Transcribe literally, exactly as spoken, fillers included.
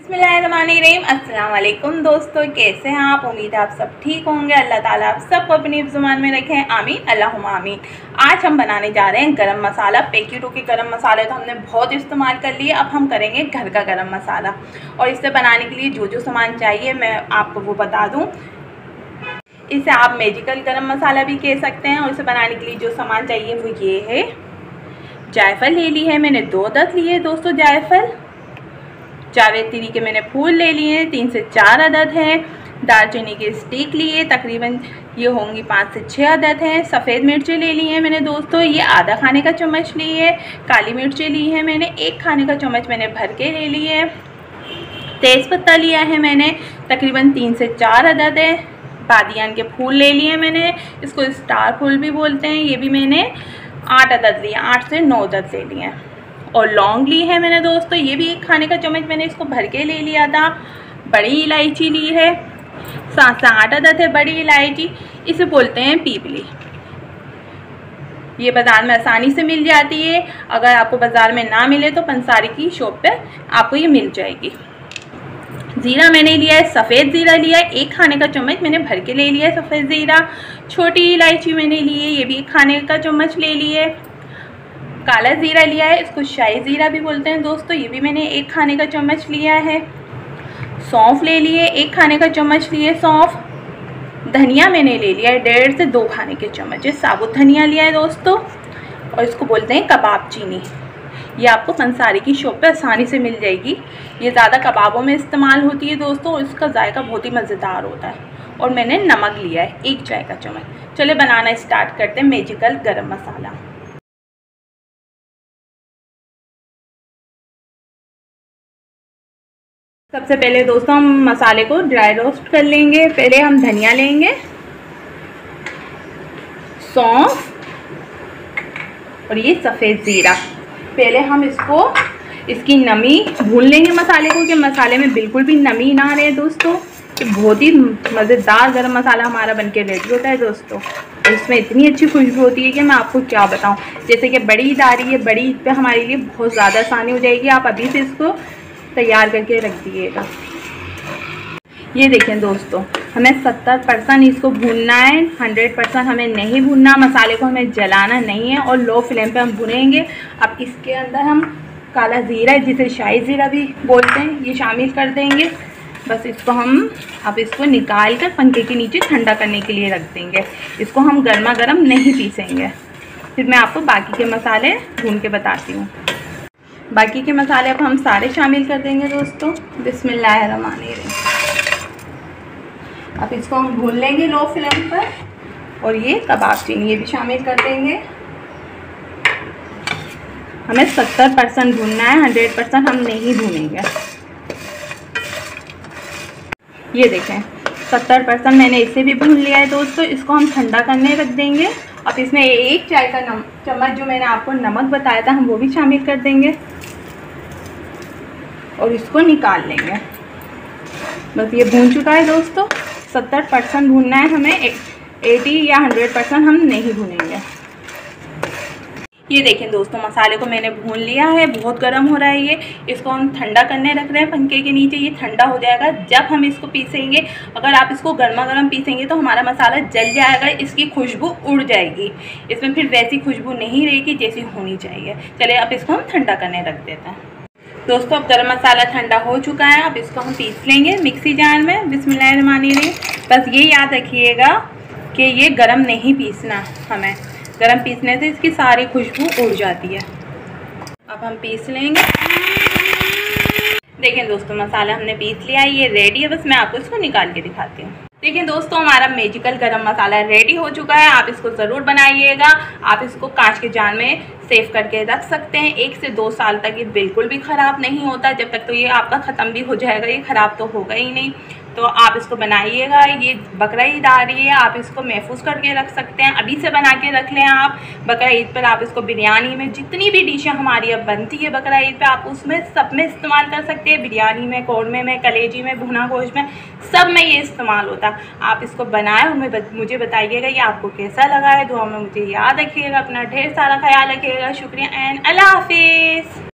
बिस्मिल्लाहिर्रहमानिर्रहीम। अस्सलाम वालेकुम दोस्तों, कैसे हैं आप? उम्मीद है आप सब ठीक होंगे। अल्लाह ताला आप सबको अपनी ज़ुबान में रखें, आमीन अल्लाहुम्मा आमीन। आज हम बनाने जा रहे हैं गरम मसाला। पैकेटों के गरम मसाले तो हमने बहुत इस्तेमाल कर लिए, अब हम करेंगे घर का गरम मसाला। और इसे बनाने के लिए जो जो सामान चाहिए मैं आपको वो बता दूँ। इसे आप मैजिकल गरम मसाला भी कह सकते हैं। और इसे बनाने के लिए जो सामान चाहिए वो ये है। जायफल ले ली है मैंने, दो अदद लिए दोस्तों जायफल। जावेत्री के मैंने फूल ले लिए, तीन से चार अदद हैं। दालचीनी के स्टिक लिए, तकरीबन ये होंगी पाँच से छः अदद हैं। सफ़ेद मिर्चें ले ली हैं मैंने दोस्तों, ये आधा खाने का चम्मच ली है। काली मिर्चें ली है मैंने, एक खाने का चम्मच मैंने भर के ले ली है। तेज़पत्ता लिया है मैंने, तकरीबन तीन से चार अदद है। बादियान के फूल ले लिए मैंने, इसको स्टार फूल भी बोलते हैं, ये भी मैंने आठ अदद लिए, आठ से नौ अदद ले लिए हैं। और लौंग ली है मैंने दोस्तों, ये भी एक खाने का चम्मच मैंने इसको भर के ले लिया था। बड़ी इलायची ली है, सात से आठ अदद है बड़ी इलायची, इसे बोलते हैं पीपली। ये बाज़ार में आसानी से मिल जाती है। अगर आपको बाज़ार में ना मिले तो पंसारी की शॉप पे आपको ये मिल जाएगी। ज़ीरा मैंने लिया है, सफ़ेद ज़ीरा लिया है, एक खाने का चम्मच मैंने भर के ले लिया है सफ़ेद ज़ीरा। छोटी इलायची मैंने ली है, ये भी एक खाने का चम्मच ले ली है। काला ज़ीरा लिया है, इसको शाही ज़ीरा भी बोलते हैं दोस्तों, ये भी मैंने एक खाने का चम्मच लिया है। सौंफ ले लिए, एक खाने का चम्मच लिए सौंफ। धनिया मैंने ले लिया है, डेढ़ से दो खाने के चम्मच, ये साबुत धनिया लिया है दोस्तों। और इसको बोलते हैं कबाब चीनी। ये आपको पंसारी की शॉप पे आसानी से मिल जाएगी। ये ज़्यादा कबाबों में इस्तेमाल होती है दोस्तों, और इसका जायका बहुत ही मज़ेदार होता है। और मैंने नमक लिया है, एक चाय का चम्मच। चलिए बनाना स्टार्ट करते हैं मैजिकल गरम मसाला। सबसे पहले दोस्तों हम मसाले को ड्राई रोस्ट कर लेंगे। पहले हम धनिया लेंगे, सौंफ और ये सफ़ेद ज़ीरा। पहले हम इसको इसकी नमी भून लेंगे मसाले को, कि मसाले में बिल्कुल भी नमी ना रहे दोस्तों। कि बहुत ही मज़ेदार गरम मसाला हमारा बनके रेडी होता है दोस्तों। और इसमें इतनी अच्छी खुशबू होती है कि मैं आपको क्या बताऊं। जैसे कि बड़ी ईद आ रही है, बड़ी ईद पे हमारे लिए बहुत ज़्यादा आसानी हो जाएगी। आप अभी से इसको तैयार करके रख दीजिएगा। ये देखें दोस्तों, हमें सत्तर परसेंट इसको भूनना है, हंड्रेड परसेंट हमें नहीं भूनना। मसाले को हमें जलाना नहीं है और लो फ्लेम पे हम भुनेंगे। अब इसके अंदर हम काला ज़ीरा, जिसे शाही ज़ीरा भी बोलते हैं, ये शामिल कर देंगे। बस इसको हम अब इसको निकाल कर पंखे के नीचे ठंडा करने के लिए रख देंगे। इसको हम गर्मा गर्म नहीं पीसेंगे। फिर मैं आपको बाकी के मसाले भून के बताती हूँ। बाकी के मसाले अब हम सारे शामिल कर देंगे दोस्तों। बिस्मिल्लाहिर्रहमानिर्रहीम। अब इसको हम भून लेंगे लो फ्लेम पर। और ये कबाब चीनी, ये भी शामिल कर देंगे। हमें सत्तर परसेंट भूनना है, हंड्रेड परसेंट हम नहीं भूनेंगे। ये देखें सत्तर परसेंट मैंने इसे भी भून लिया है दोस्तों। इसको हम ठंडा करने रख देंगे। अब इसमें एक चाय का नम चम्मच जो मैंने आपको नमक बताया था, हम वो भी शामिल कर देंगे और इसको निकाल लेंगे। बस ये भून चुका है दोस्तों। सत्तर परसेंट भूनना है हमें, अस्सी या हंड्रेड परसेंट हम नहीं भूनेंगे। ये देखें दोस्तों, मसाले को मैंने भून लिया है। बहुत गर्म हो रहा है ये। इसको हम ठंडा करने रख रहे हैं पंखे के नीचे। ये ठंडा हो जाएगा जब हम इसको पीसेंगे। अगर आप इसको गर्मा गर्म पीसेंगे तो हमारा मसाला जल जाएगा, इसकी खुशबू उड़ जाएगी। इसमें फिर वैसी खुशबू नहीं रहेगी जैसी होनी चाहिए। चलिए अब इसको हम ठंडा करने रख देते हैं दोस्तों। अब गरम मसाला ठंडा हो चुका है। अब इसको हम पीस लेंगे मिक्सी जार में। बिस्मिल्लाहिर्रहमानिर्रहीम। बस ये याद रखिएगा कि ये गरम नहीं पीसना, हमें गरम पीसने से इसकी सारी खुशबू उड़ जाती है। अब हम पीस लेंगे। देखें दोस्तों, मसाला हमने पीस लिया है, ये रेडी है। बस मैं आपको इसको निकाल के दिखाती हूँ। देखिए दोस्तों, हमारा मैजिकल गरम मसाला रेडी हो चुका है। आप इसको ज़रूर बनाइएगा। आप इसको कांच के जार में सेव करके रख सकते हैं। एक से दो साल तक ये बिल्कुल भी ख़राब नहीं होता। जब तक तो ये आपका ख़त्म भी हो जाएगा, ये ख़राब तो होगा ही नहीं। तो आप इसको बनाइएगा। ये बकरा ईद आ रही है, आप इसको महफूज करके रख सकते हैं। अभी से बना के रख लें आप। बकरा ईद पर आप इसको बिरयानी में, जितनी भी डिशें हमारी अब बनती है बकरा ईद पे, आप उसमें सब में इस्तेमाल कर सकते हैं। बिरयानी में, कौरमे में, कलेजी में, भुना गोश्त में, सब में ये इस्तेमाल होता है। आप इसको बनाएं और मुझे बताइएगा ये आपको कैसा लगा है। दुआ में मुझे याद रखिएगा। अपना ढेर सारा ख्याल रखिएगा। शुक्रिया एंड अल्लाह हाफिज़।